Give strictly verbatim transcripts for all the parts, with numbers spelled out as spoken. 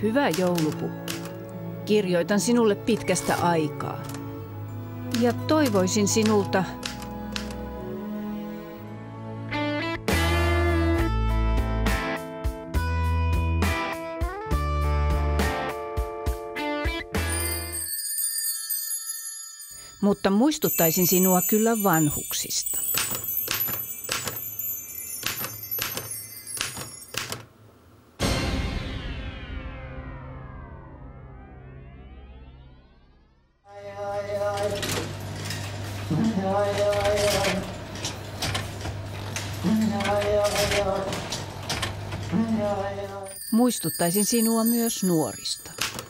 Hyvä joulupukki. Kirjoitan sinulle pitkästä aikaa. Ja toivoisin sinulta... Mutta muistuttaisin sinua kyllä vanhuksista. Muistuttaisin sinua myös nuorista.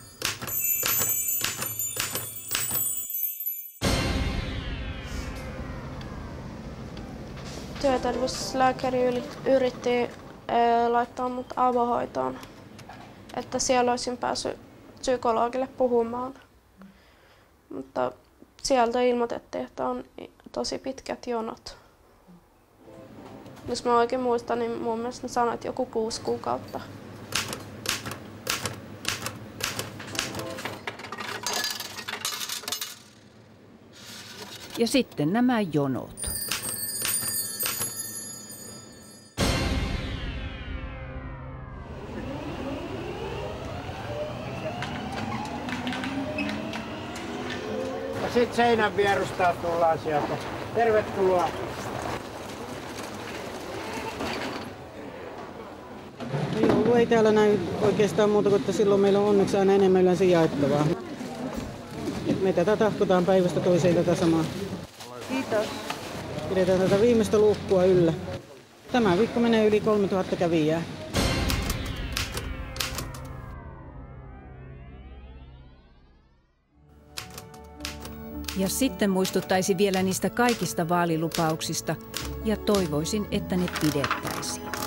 Työterveyslääkäri yritti laittaa mut avohoitoon, että siellä olisin päässyt psykologille puhumaan. Mutta sieltä ilmoitettiin, että on tosi pitkät jonot. Jos mä oikein muistan, niin mun mielestä ne sanoit joku kuusi kuukautta. Ja sitten nämä jonot. Ja sitten seinän vierusta tullaan sieltä. Tervetuloa. Joulu ei täällä näy oikeastaan muuta kuin, että silloin meillä on onneksi aina enemmän yleensä jaettavaa. Et me tätä tahkotaan päivästä toiseen tätä samaa. Kiitos. Pidetään tätä viimeistä luukkua yllä. Tämä viikko menee yli kolmetuhatta kävijää. Ja sitten muistuttaisin vielä niistä kaikista vaalilupauksista ja toivoisin, että ne pidettäisiin.